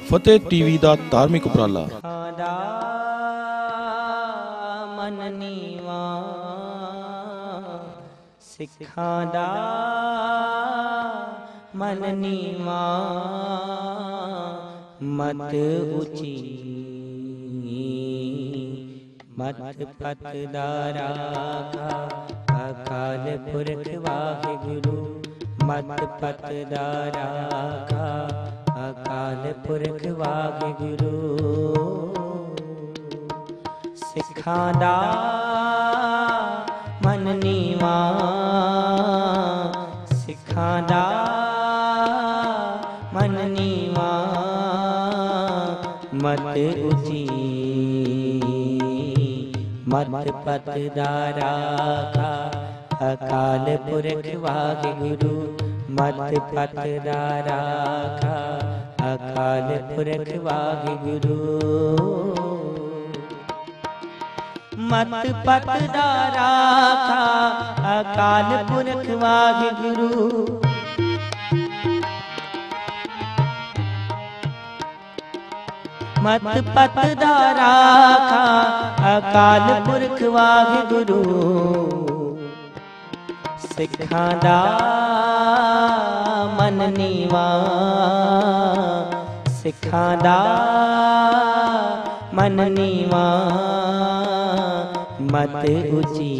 फतेह TV दा धार्मिक उपराला। मन नीवा सिखां दा मन नीवा मत ऊंची मत पत दारा का अकाल पुरख वाहिगुरु मत पत दारा का अकाल पुरख वाहिगुरु सिखां दा मन नीवा सिखां दा मन नीवा मत ऊंची मत पत दारा का अकाल पुरख वाहिगुरु मत पत दारा का अकाल पुरख वाहिगुरु मत पत दारा का अकाल पुरख वाहिगुरु मत पत दारा का अकाल पुरख वाहिगुरु सिखां दा मन नीवा सिखां दा मन नीवा मत ऊंची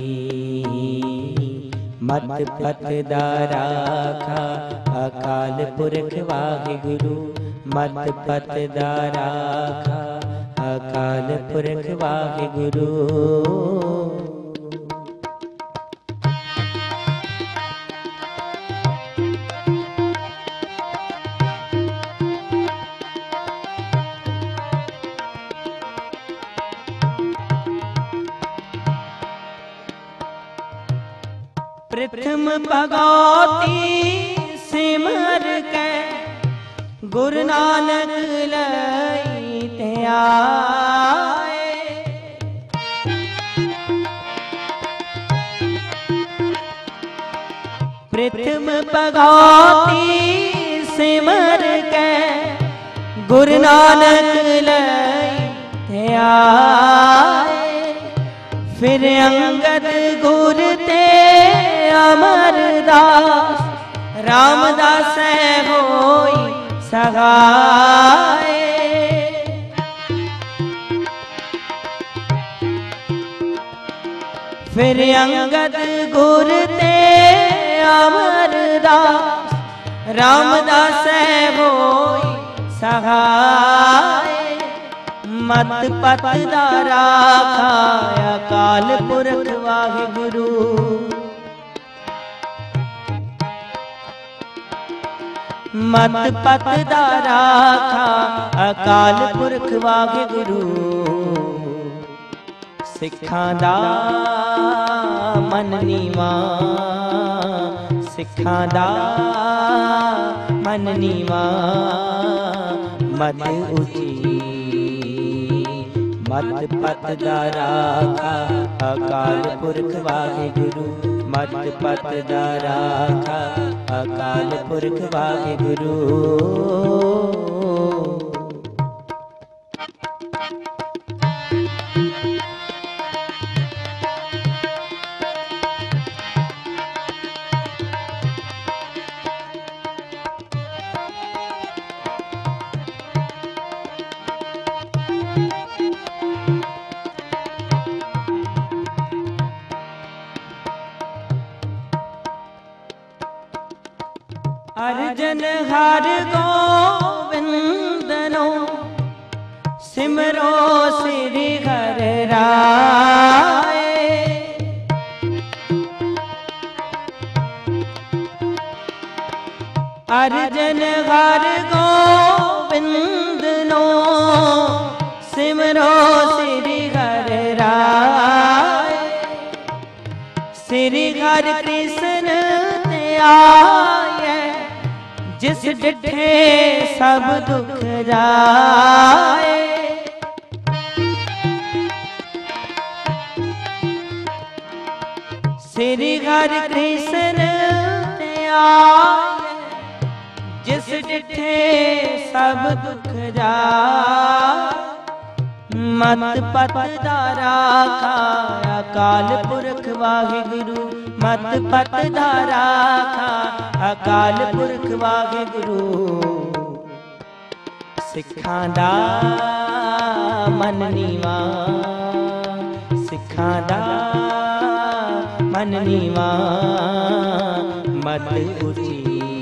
मत पत दारा का अकाल पुरख वाहिगुरु मत पत दारा का अकाल पुरख वाहिगुरु प्रथम भगवती सिमर के गुरु नानक लई ते आए प्रथम भगवती सिमर के गुरु नानक लई ते आए फिर अंगद गुर ते अमरदास रामदास होई सगाए फिर अंगद गुर ते अमरदास रामदास होई सगाए मत पत दारा का अकाल पुरख वाहिगुरु मत पत दारा का अकाल पुरख वाहिगुरु सिखां दा मन नीवा सिखां दा मन नीवा मत ऊंची मत पत दारा का अकाल पुरख वाहिगुरु मत पत दारा का अकाल पुरख वाहिगुरु अर्जन हर गोविंदनो सिमरो श्री हर राय अर्जन हर गोविंदनो सिमरो श्री हर राय श्री हर कृष्ण ते आए जिस डिठे सब दुख जाए श्री हर कृष्ण ते आए जिस डिठे सब दुख जाए। मत पत दारा खा अकाल पुरख वाहिगुरु, मत पत दारा खा अकाल पुरख वाहिगुरु। सिखां दा मन नीवा, सिखां दा मन नीवा, मत ऊंची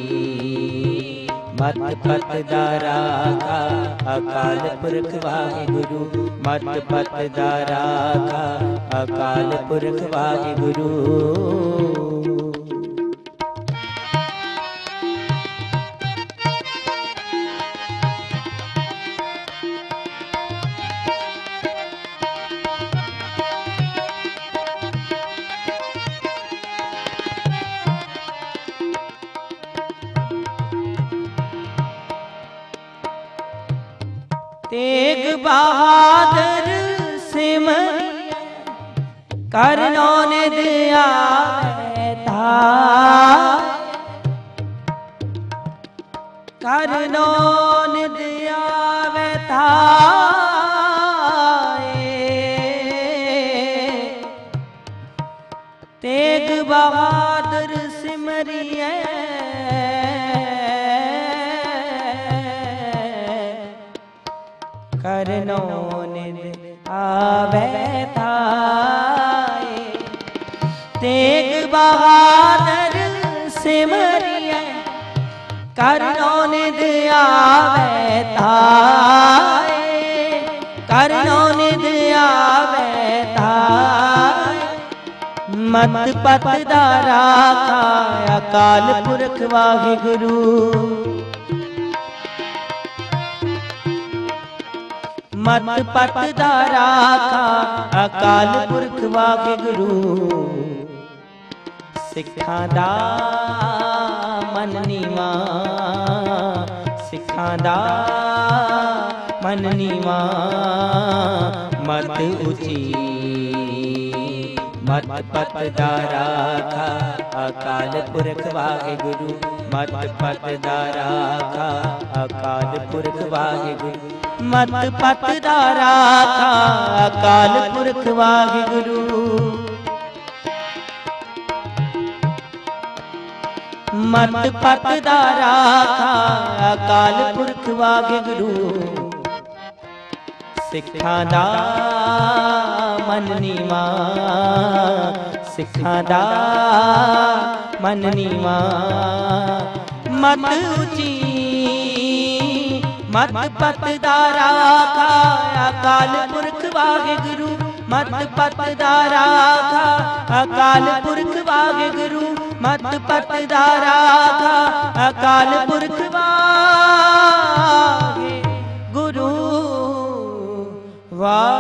मत पत दारा खा अकाल पुरख वाहिगुरु, मत पत दारा खा अकाल पुरख वाहिगुरु। तेग बहादुर सिमरिया करनो निध आवे धाय, करनो निध आवे धाय। तेग बहादुर सिमरिया करनो निध आवे धाय। तेग बहादुर सिमरिया करनो निध आवे धाय, करनो निध आवे धाय। मत पत दारा खा अकाल पुरख वाहिगुरु, मत पत दारा खा अकाल पुरख वाहिगुरु। सिखां दा मन नीवा, सिखां दा मन नीवा, मत ऊंची मत पत दारा खा अकाल पुरख वाहिगुरु, मत पत दारा खा अकाल पुरख वाहिगुरु, मत पत दारा खा अकाल पुरख वाहिगुरु। मत पत दारा खा अकाल पुरख वाहिगुरु। सिखां दा मन नीवा, सिखां दा मन नीवा, मत ऊंची मत पत दारा खा अकाल पुरख वाहिगुरु, मत पत दारा खा अकाल पुरख वाहिगुरु, मत पत दारा खा अकाल पुरख वाहिगुरु। वाह